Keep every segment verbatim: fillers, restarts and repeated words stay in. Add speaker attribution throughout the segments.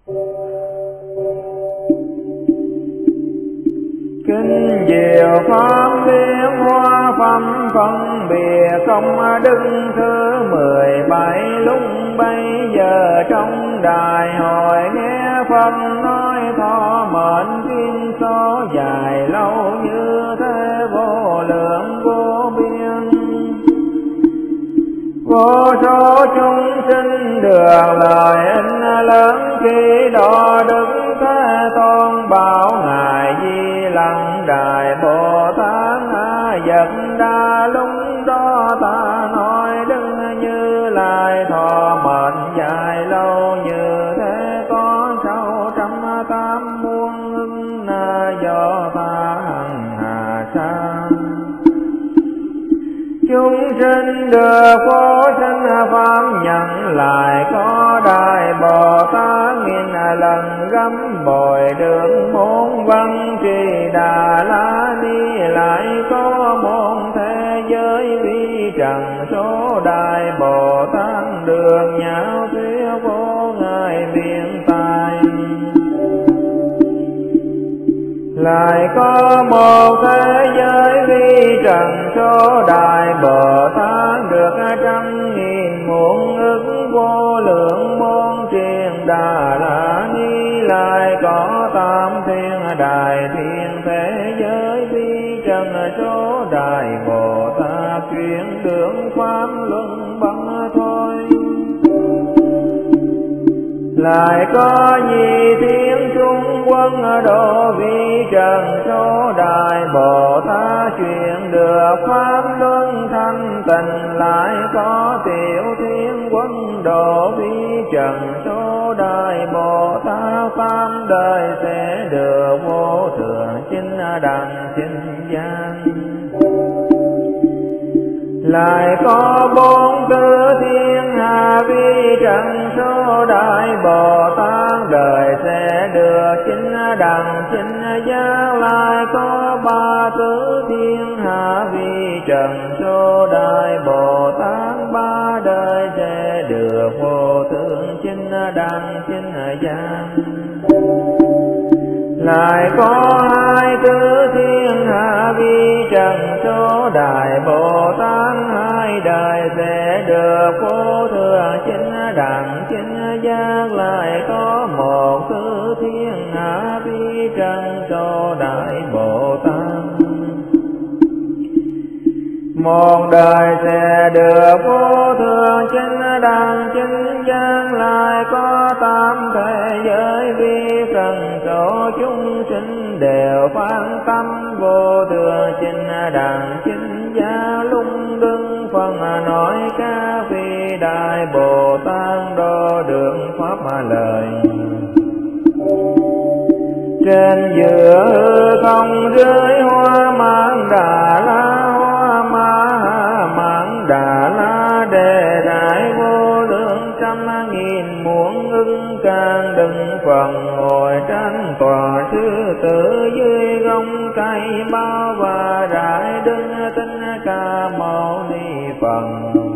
Speaker 1: Kinh diệu pháp biến hóa phẩm phân biệt công đức thứ mười bảy. Lúc bấy giờ trong đại hội nghe Phật nói thọ mệnh kim số dài lâu như thế vô lượng vô biên. Vô số chúng sinh được lợi ích lớn khi đó Đức Thế Tôn bảo ngài Di Lặc Đại Bồ Tát a Vật Đà. Lúc đó ta nói Đức Như Lai thọ mệnh dài lâu như thế có sáu trăm tám muôn ức na do ta hằng hà sa. Chúng sinh được vô sinh pháp nhận lại có Đại Bồ Tát nghìn lần gấp bồi được bốn văn trì Đà La Ni. Lại có một thế giới vi trần số Đại Bồ Tát đường nhạo thuyết vô ngài biện tài. Lại có một thế giới vi trần số Đại Bồ Tát được trăm nghìn muôn ức vô lượng môn truyền Đà La Ni. Lại có tam thiên đại thiên thế giới vi trần số Đại Bồ Tát chuyển đường pháp luân bằng thôi. Lại có nhị thiên trung quân độ vi trần số Đại Bồ Tát chuyển được pháp luân thanh tịnh. Lại có tiểu thiên quân độ vi trần số Đại Bồ Tát tam đời sẽ được vô thượng chinh đẳng chinh gian. Lại có bốn tư thiên hạ vi trần số Đại Bồ Tát đời sẽ được chinh đẳng chinh giác. Lại có ba tứ thiên hạ vi trần số Đại Bồ Tát ba đời sẽ được vô thượng chinh đẳng chinh giác. Lại có hai tứ thiên hạ vi trần số Đại Bồ Tát hai đời sẽ được vô thượng chinh đẳng chinh giác. Lại có một tứ thiên hạ vi trần số Đại Bồ Tát một đời sẽ được vô thượng chinh đẳng chinh giác. Lại có tám thế giới vi trần số chúng sinh đều phát tâm vô thượng chinh đẳng chinh giác. Lúc Đức Phật nói ca phi Đại Bồ Tát đo đường pháp lời. Trên giữa không dưới hoa mãn Đà La, hoa ma mãn Đà La đề đại vô lượng trăm nghìn muôn ưng càng đừng phần ngồi tranh tòa sư tử dưới gông cây bao và rải đứng tinh ca mâu ni Phật.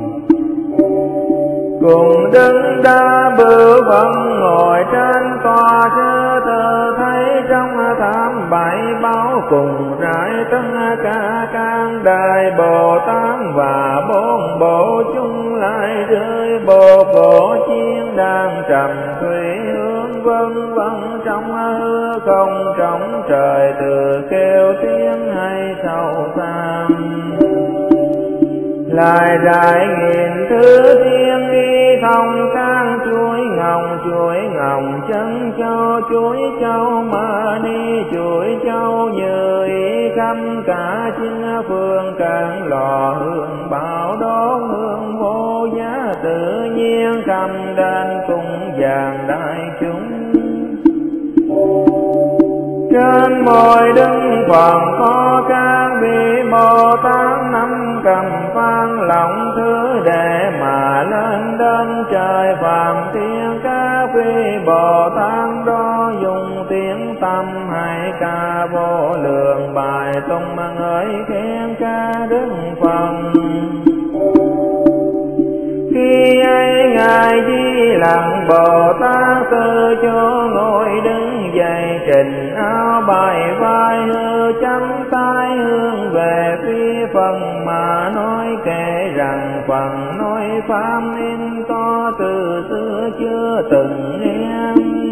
Speaker 1: Cùng đứng đa bự phận ngồi trên tòa sư tử thấy trong thảm bảy báo cùng rải tất cả các Đại Bồ Tát và bốn bộ chúng lại rơi bộ cổ chiên đang trầm thủy hướng vân vân trong hư không trong trời từ kêu tiếng hay sâu xa. Lại rải nghìn thứ thiên đi thông can chuối ngồng chuối ngồng chân châu chuối châu mơ ni chuối châu như ý khắp cả chín phương càng lò hương bảo đốt hương vô giá tự nhiên cầm đền cùng vàng đại chúng. Trên môi Đức Phật có các vị Bồ Tát năm cầm phan lọng thứ để mà lên đến trời phàm thiên. Các vị Bồ Tát đó dùng tiếng tâm hay ca vô lượng bài tung mà ngợi khen ca Đức Phật. Khi ấy ngài Di Lặc Bồ Tát từ chỗ phần nói pháp nên có từ xưa chưa từng nghe.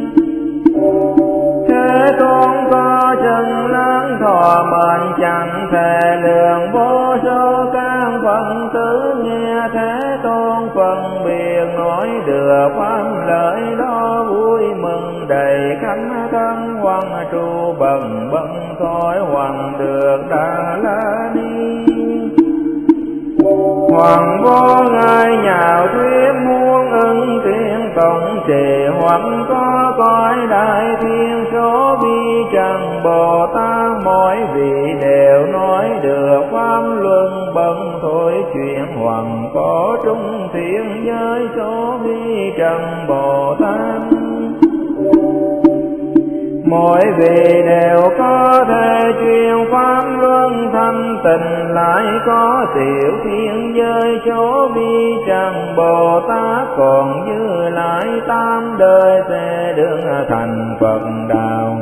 Speaker 1: Thế Tôn có chân lớn thọ mệnh chẳng thể lượng, vô số các phần tử nghe Thế Tôn phân biệt nói được pháp lợi đó vui mừng đầy khắp thân hoàng trụ bần bần thôi hoàng được Đà La Ni. Hoàng vô ngài nhạo thuyết muôn ưng tiếng tổng trì, hoặc có cõi đại thiên số vi trần Bồ Tát mỗi vị đều nói được pháp luân bần thôi chuyện, hoàng có trung thiên giới số vi trần Bồ Tát mỗi vị đều có thể truyền pháp luân thanh tịnh, lại có tiểu thiên giới chỗ vi trần Bồ Tát còn dư lại tam đời sẽ được thành Phật đạo.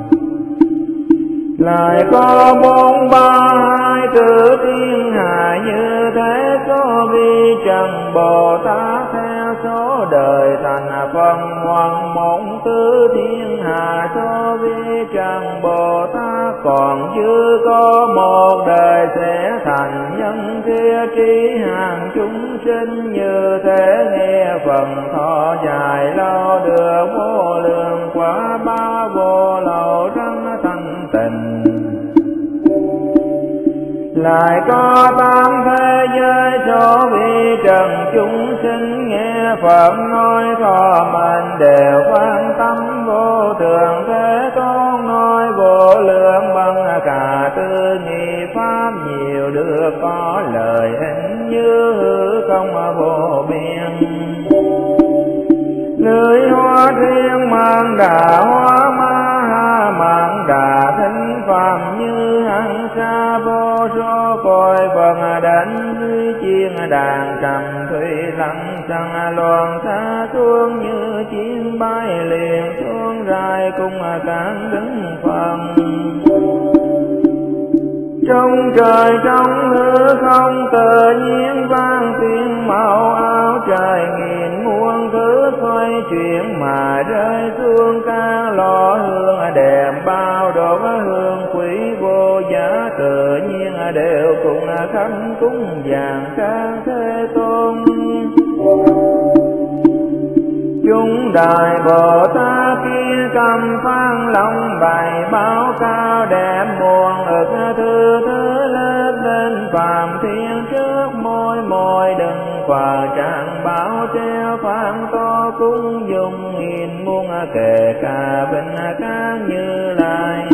Speaker 1: Lại có bốn ba hai tử thiên hạ như thế số vi trần Bồ Tát theo số đời thành Phật, hoàng một tứ thiên hạ số vi trần Bồ Tát còn dư có một đời sẽ thành nhân kia trí hàng chúng sinh như thế nghe phần thọ dài lâu được vô lượng quả ba vô lậu răng thanh tịnh. Lại có tám thế giới số vi trần chúng sinh nghe Phật nói thọ mệnh đều quan tâm vô thường. Thế Tôn nói vô lượng bằng cả tư nghị pháp nhiều được có lời hình như hư không vô biên. Lưỡi hoa thiên mang đà hoa ma ha mang đà thính phạm như hằng sa vô số cõi Phật đến dưới chiên đàn trầm thủy lặng sang loạn xa xuống như chim bay liền xuống dài cùng cản đứng phần. Trong trời trong hư không tự nhiên vang tiếng màu áo trời nghìn muôn thứ xoay chuyển mà rơi xuống ca lò hương đẹp bao đổ hương quý vô giá tự nhiên đều cùng khánh cúng vàng ca Thế Tôn. Chúng đại Bồ Tát kia cầm phan long bài báo cao đẹp muôn ức thứ thứ lên lên phàm thiên trước môi môi đừng phà trạng báo treo phan to cung dùng nghìn muôn kể cả bình ca Như Lai.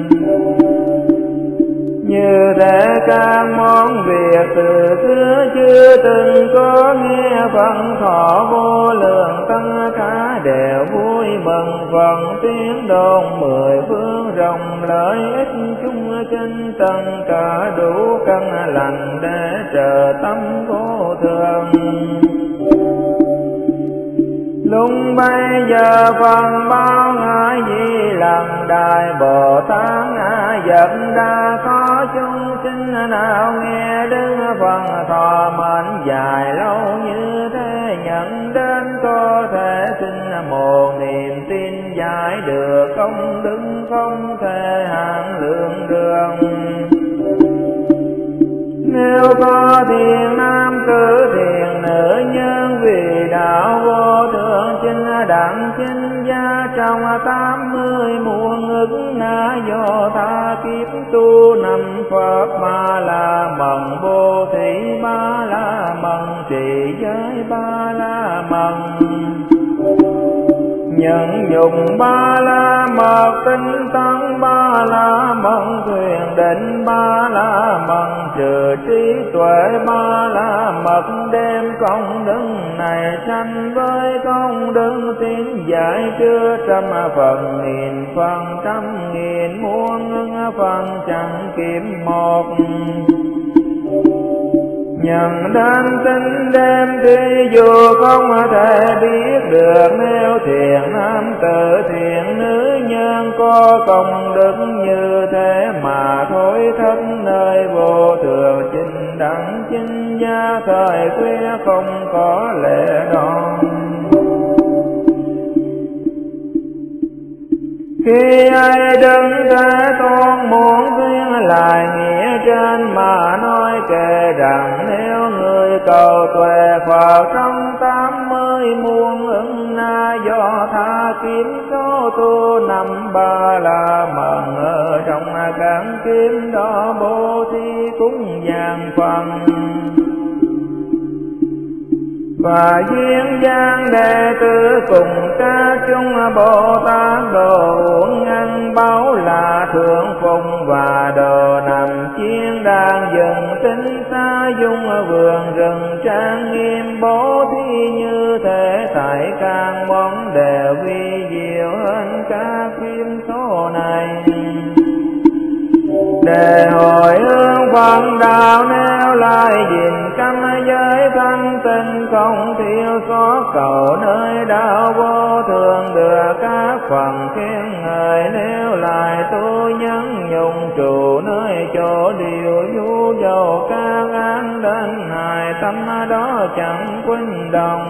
Speaker 1: Như thế các món việc từ xưa chưa từng có nghe phận thọ vô lượng tất cả đều vui mừng phần tiếng đồn mười phương rộng lợi ích chúng kinh tầng cả đủ căn lành để trợ tâm vô thường. Lúc bây giờ phần bao ngã di lần đại Bồ Tát ngã dật đa có chúng sinh nào nghe đứng phần thọ mệnh dài lâu như thế nhận đến có thể sinh một niềm tin giải được công đức không thể hạn lượng đường. Nếu có thiền nam cử thiền nữ nhân vì đạo vô thượng chinh đẳng chinh gia trong tám mươi muôn ức na do tha kiếp tu năm Phật ba la mật vô thị ba la mật trì giới ba la mật nhận dùng ba la mật tinh tấn ba la mật thuyền định ba la mật trừ trí tuệ ba la mật đem công đức này sanh với công đức tín giải chưa trăm phần nghìn phần trăm nghìn muôn phần chẳng kiếm một. Nhận đến tính đêm tuy dù không thể biết được, nếu thiện nam tử thiện nữ nhân có công đức như thế mà thôi thất nơi vô thường chinh đẳng chinh gia, thời khuya không có lệ đòn. Khi ai đứng Thế Tôn muốn tuyên lại nghĩa trên mà nói kể rằng, nếu người cầu tuệ Phật trong tám mươi muôn ứng na, do tha kiếm số tu năm ba la mật, ở trong các kiếm đó bố thí cúng dường phần. Và duyên dáng đệ tử cùng ca chung Bồ Tát, đồ uống ăn báo là thượng phụng, và đồ nằm chiên đàn dừng tinh xa dung, vườn rừng trang nghiêm bố thí như thế, tại các món đều vi diệu hơn các phim số này. Để hồi hướng Phật đạo nêu lại gìn canh giới thanh tinh, không thiếu sót cầu nơi đạo vô thường, được các phần khen ngợi nêu lại tu nhân dùng trụ nơi chỗ điều du dầu các án đến hài tâm đó chẳng quên đồng.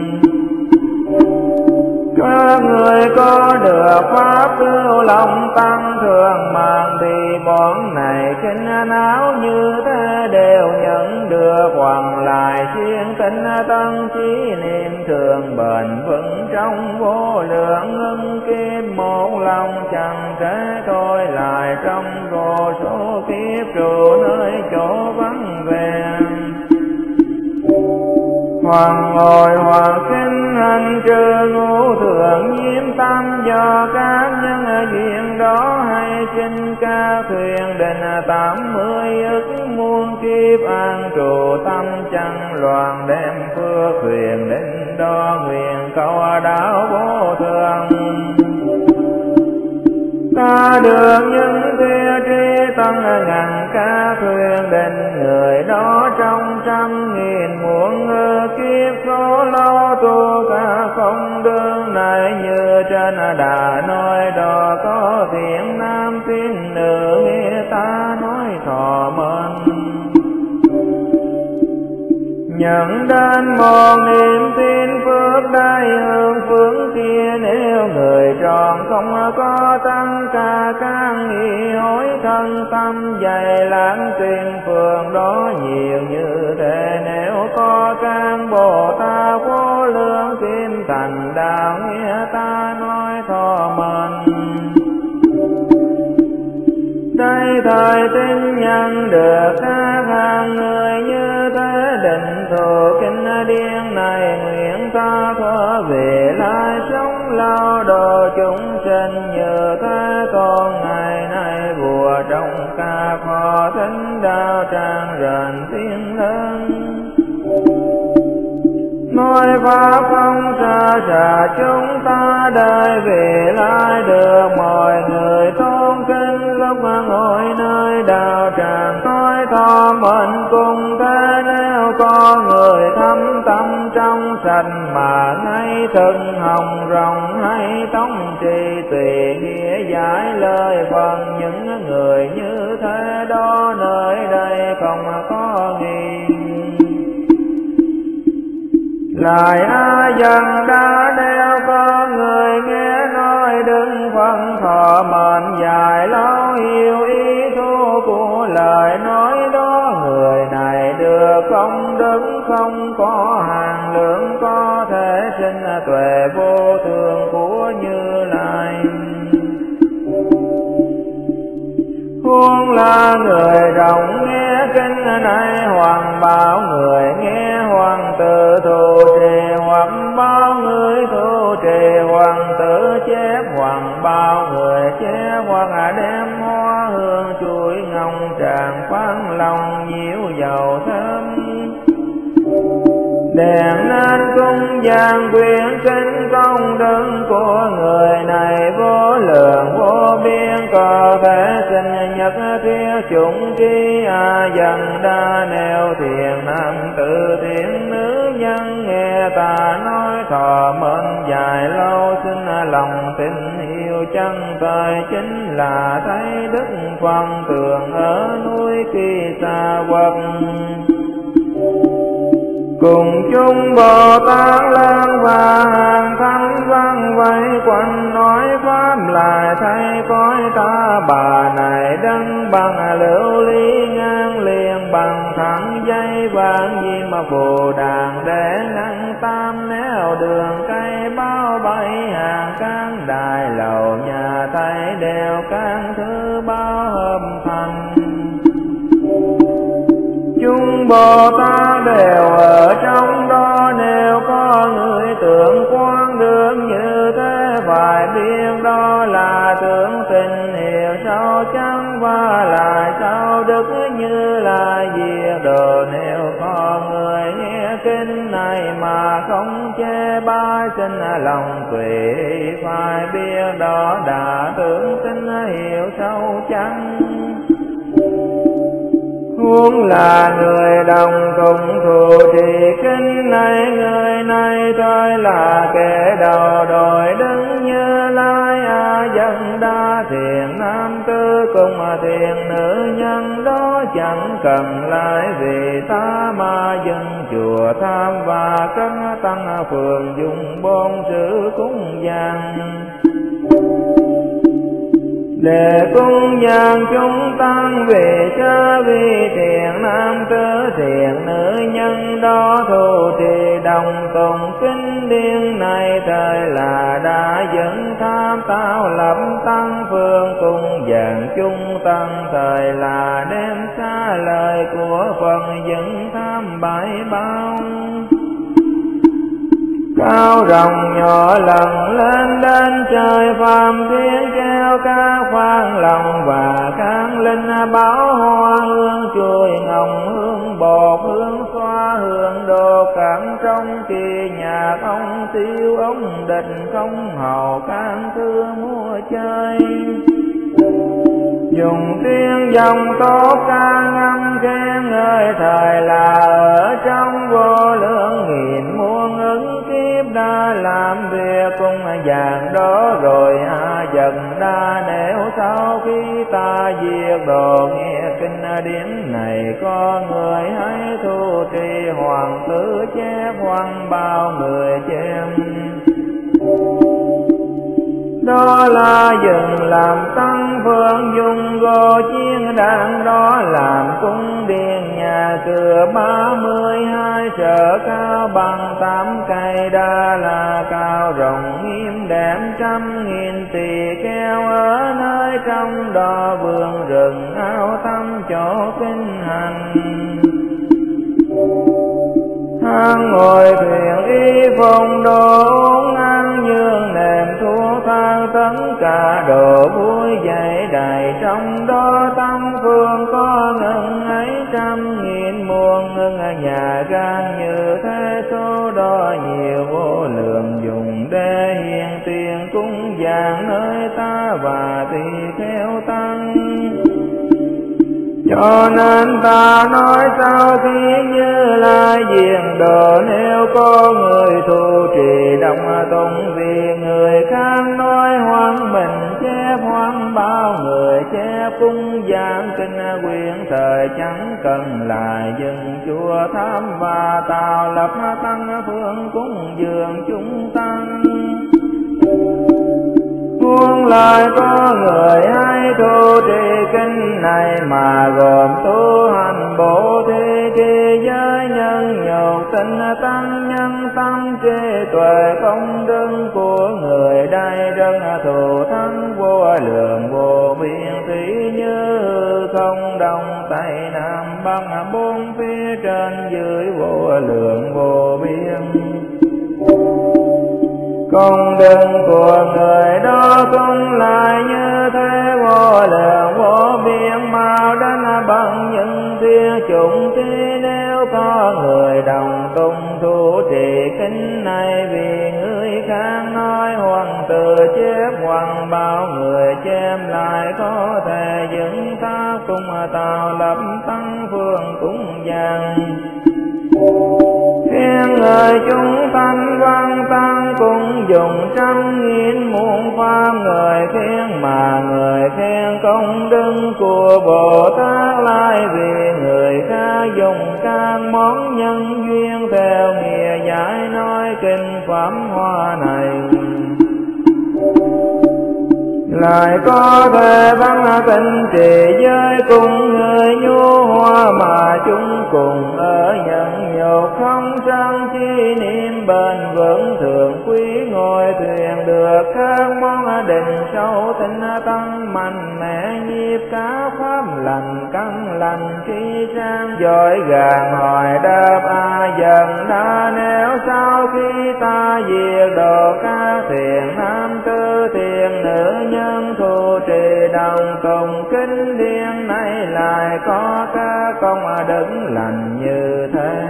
Speaker 1: Các người có được pháp cứu lòng tăng thường mạng, thì bọn này kinh não như thế đều nhận được, hoặc lại chuyên tinh tăng trí niệm thường bền vững trong vô lượng ngưng kiếp, một lòng chẳng thể thôi lại trong vô số kiếp trụ nơi chỗ vắng vẻ. Hoàng ngồi hoặc kinh hành trừ ngũ thường nhiễm tâm, do các nhân duyên đó hay trên ca thuyền định tám mươi ức muôn kiếp, an trụ tâm chẳng loạn đem phước thuyền định đo nguyện cầu đạo vô thường. Ta được những kia trí tăng ngàn ca thuyền định, người đó trong trăm nghìn muôn kiếp số lo tu ca không đương này, như trên đã nói đó có thiện nam tín nữ, nghe ta nói thọ mến. Nhận đến một niềm tin phước đại hương phương kia, nếu người tròn không có tăng ca can nghi hối thân tâm, dày lãng tuyên phương đó nhiều như thế, nếu có can Bồ Tát vô lượng kim thành đạo, nghe ta nói thọ mến. Đây thời tin nhân được các hàng người như thế, định thù kinh điển này nguyện ta thọ về lai sống lao độ chúng sinh, như thế con ngày nay vua trong ca kho thính đạo tràng rền tiếng lớn. Nói pháp không xa xa chúng ta đời về lai, được mọi người tôn kính lúc ngồi nơi đạo tràng, nói thọ mến cùng thế. Nếu có người thâm tâm trong sạch mà ngay thân hồng rồng hay tống trì, tùy nghĩa giải lời phần những người như thế đó, nơi đây không có nghi. Lại A Dân đã đeo có người nghe nói, đừng phân thọ mệnh dài lâu hiểu ý thu của lời nói đó. Người này được công đức không có hàng lượng, có thể sinh tuệ vô thường của Như Lai. Huống là người rộng nghe kinh này, hoàng bảo người nghe hoàng tử thù trì, hoặc bao người thù trì hoàng tử chép, hoàng bao người chép, hoặc đem hoa hương chuỗi ngông tràng khoan lòng nhiễu dầu thơm. Đèn lên cung giang quyển kinh công đức của người này vô lượng vô biên, có thể sinh nhật thiết chúng trí A Dân đã nêu thiền nam thiện nữ nhân nghe ta nói thọ mệnh dài lâu, xin lòng tin yêu chân thời chính là thấy đức phần tường ở núi Kỳ Sa Quật. Cùng chung Bồ Tát Lan và hàng thánh văn vây quanh nói pháp lại thấy cõi ta bà này đấng bằng lưu ly ngang liền bằng thẳng dây vàng diêm mà phù đàn để ngăn tam nẻo đường cây bao bay hàng can đài lầu nhà thấy đều can thứ bao hợp thành. Chúng Bồ Tát đều ở trong đó, nếu có người tưởng quán đường như thế phải biết đó là tưởng tình hiểu sâu chẳng và lại sao đức như là diệt đồ. Nếu có người nghe kinh này mà không chê bai, xin lòng tùy phải biết đó đã tưởng tình hiểu sâu chẳng. Huống là người đồng cùng thù trì kinh này, người này thôi là kẻ đầu đội đứng Như Lai A Dân Đa. Thiện nam tử cùng thiện nữ nhân đó chẳng cần lại vì ta mà dân chùa tham và cân tăng phường dùng bốn sự cúng dường. Để cung dường chúng tăng về chớ vì thiện nam tử thiện nữ nhân đó thù trì đồng tùng kinh điển này, thời là đã dẫn tham tạo lập tăng phương cung dường chúng tăng, thời là đem xa lời của phần dẫn tham bãi bao. Cao rồng nhỏ lần lên đến trời phàm thiên treo ca khoan lòng và kháng linh báo hoa hương chuối ngồng hương bột hương xoa hương đồ cản trong kỳ nhạc ông tiêu ông định không hầu can thư mua chơi. Dùng tiếng dòng tốt ca ngâm khen ngợi, thời là ở trong vô lượng nghìn muôn ứng kiếp đã làm việc cùng dạng đó rồi a dần đa. Nếu sau khi ta diệt đồ nghe kinh điển này, có người hãy thu trì hoàng tử chép hoàng bao người chém. Đó là dừng làm tăng phương dùng gỗ chiên đàn, đó làm cung điện nhà cửa ba mươi hai sở cao bằng tám cây đa là cao rộng nghiêm đẹp trăm nghìn tỳ kheo ở nơi trong đó vườn rừng ao thăm chỗ kinh hành. Hang ngồi thuyền y phong đồ uống ăn nhường nệm thuốc thang tất cả đồ vui dậy đầy, trong đó tâm phương có ngân ấy trăm nghìn muôn ngân nhà gan như thế số đó nhiều vô lượng dùng để hiện tiền cúng dường nơi ta và tỳ kheo tăng. Cho nên ta nói sau khi Như Lai diệt đồ, nếu có người thu trì đồng tụng vì người khác nói hoang mình chép hoang bao người chép cung giảng kinh quyển, thời chẳng cần lại dừng chùa tham và tạo lập tăng phương cúng dường chúng tăng. Muôn lại có người hay thu trì kinh này mà gồm tu hành bổ thí kỳ giới nhân nhục tinh tăng nhân tâm trí tuệ công đức của người đây rất thù thắng vô lượng vô biên thủy như không đông tây nam bắc bốn phía trên dưới vô lượng vô biên. Công đức của người đó cũng lại như thế vô lượng vô biên, mau đến bằng những thiên chủng trí. Nếu có người đồng tung thu trì kinh này vì người khác nói hoàng tử chép hoàng bao người chém lại, có thể dựng ta cùng tạo lập tăng phương cúng dường. Khen người chúng thanh văn tăng cùng dùng trăm nghìn muôn pháp. Người khen mà người khen công đức của Bồ Tát lại vì người khác dùng các món nhân duyên theo nghĩa giải nói kinh pháp hoa này. Lại có thể văn tình trì giới cùng người nhu hoa mà chúng cùng ở nhận nhục không sang chi niệm bền vững thường quý ngồi thuyền được các món định sâu tinh tăng mạnh mẽ nhiếp cá pháp lành căn lành trí sang giỏi gàng hỏi đáp a dần đã nếu sau khi ta diệt độ các thiện nam tư thiện nữ nhân thu trì đồng cùng kinh điển này lại có các công đức lành như thế.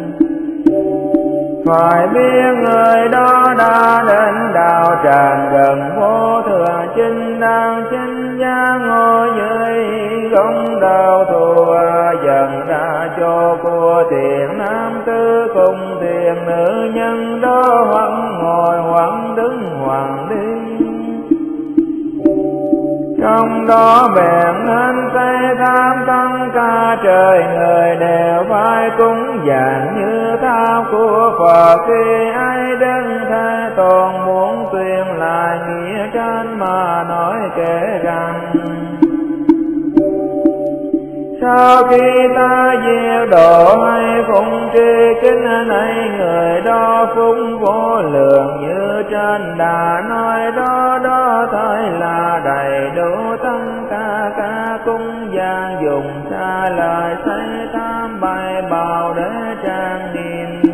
Speaker 1: Phải biết người đó đã đến đạo tràng gần vô thượng chinh đang chinh giác ngồi dưới gông đạo thù dần đã cho của thiện nam tư cùng thiện nữ nhân đó hoặc ngồi hoặc đứng hoặc đi. Trong đó bèn nên xây tham tăng ca trời người đều phải cúng dường như thao của Phật. Khi ai đứng thế tôn muốn tuyên lại nghĩa trên mà nói kể rằng sau khi ta diệu độ hay phụng trì kinh này người đó phúc vô lượng như trên đã nói đó đó thôi là đầy đủ tất cả cả cung gian dùng xa lời xây tam bài bào để trang nghiêm.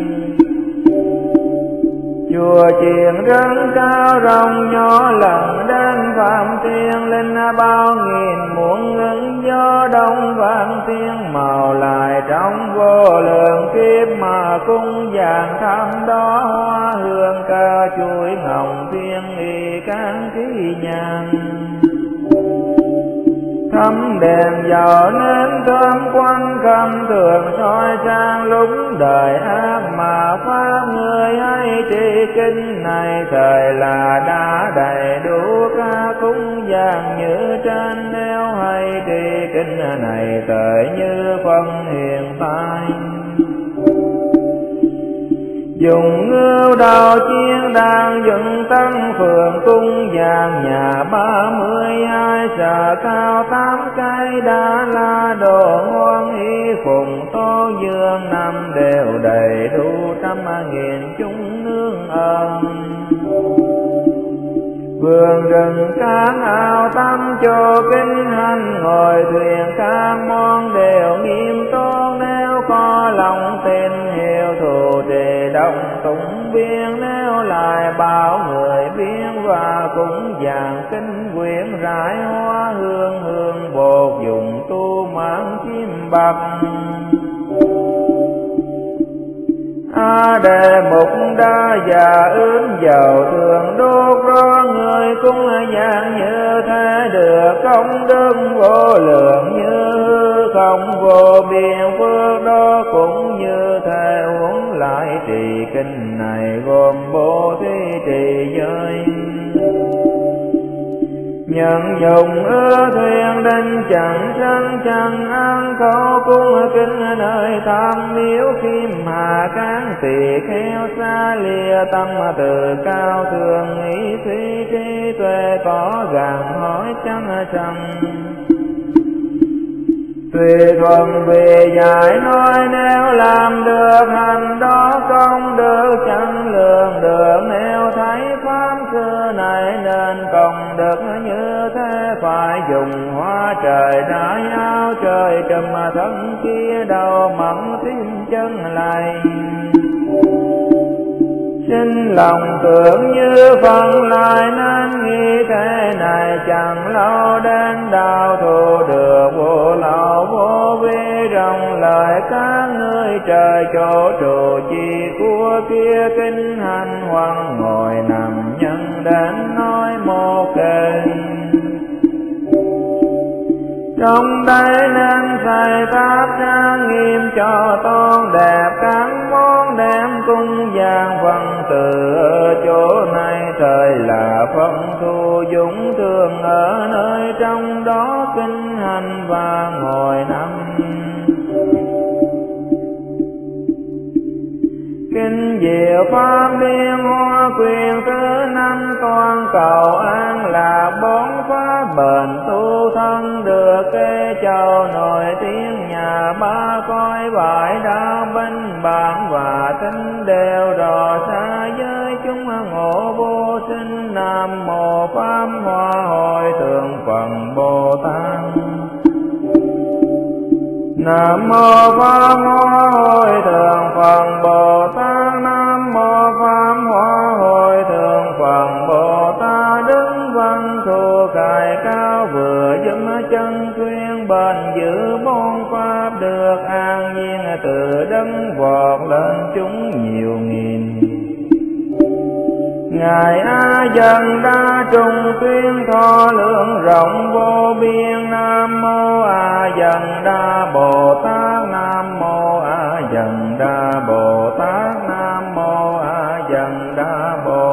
Speaker 1: Chùa chiền rất cao rộng nhỏ lần đến phạm thiên linh bao nghìn muôn ngân gió đông vang tiếng màu lại trong vô lượng kiếp mà cung vàng thăm đó hoa hương ca chuối hồng thiên y cán khí nhang. Thấm đèn dầu nên thơm quanh cầm thường soi sang lúc đời ác mà pháp người hay trì kinh này thời là đã đầy đủ ca cúng dường như trên nếu hay trì kinh này thời như phân hiện tại. Dùng ngưu đào chiên đàn dựng tăng phường cung vàng nhà ba mươi hai xà cao tám cây đã là đồ ngon y phùng tô dương năm đều đầy đủ trăm nghìn chúng nương ơn. Vườn rừng cán ao tắm cho kinh hành ngồi thuyền các món đều nghiêm tôn nếu có lòng tin hiểu thù trì đông tụng biên nếu lại bảo người biên và cũng vàng kinh quyển rải hoa hương hương bột dùng tu mãn chim bạc. A đề mục đa già ướm dầu thường đốt đó người cũng dạng như thế được công đức vô lượng như không vô biên phước đó cũng như thế uống lại trì kinh này gồm bố thí trì giới. Nhận dùng ưa thuyền đinh chẳng sân chẳng ăn khẩu cung kinh nơi tham miếu kim hà cán tỳ kheo xa lìa tâm từ cao thường nghĩ suy trí tuệ có gàn hỏi chẳng sân. Tùy thuận vì giải nói nếu làm được hành đó công đức chẳng lường được nếu thấy pháp xưa này nên công đức như thế phải dùng hoa trời đại áo trời trùm thân kia đầu mẫn tim chân lành. Xin lòng tưởng như phần lại nên nghĩ thế này chẳng lâu đến đạo thù được vô lậu vô vi rộng lời các ngươi trời chỗ trụ chi của kia kinh hành hoang ngồi nằm nhân đến nói một kênh. Trong đây nên xây tháp trang nghiêm cho tôn đẹp các món đem cung giang văn từ ở chỗ này thời là phân thu dũng thường ở nơi trong đó kinh hành và ngồi năm. Kinh diệu pháp liên hoa quyền thứ năm toàn cầu an lạc bốn pháp bền tu thân được kê châu nổi tiếng nhà ba coi bãi đa binh bản và tính đều rõ xa với chúng ngộ vô sinh. Nam mô pháp hoa hội thượng phần Bồ Tát. Nam mô pháp hoa hội thượng phần Bồ Tát. Nam mô pháp hoa hội thượng phần Bồ Tát. Đứng văn thù cài cao vừa dâm chân khuyên bền giữ bốn pháp được an nhiên từ đấng vọt lên chúng nhiều nghìn. Ngài A Dần Đa trùng tuyên thọ lượng rộng vô biên. Nam mô A Dần Đa Bồ Tát. Nam mô A Dần Đa Bồ Tát. Nam mô A Dần Đa Bồ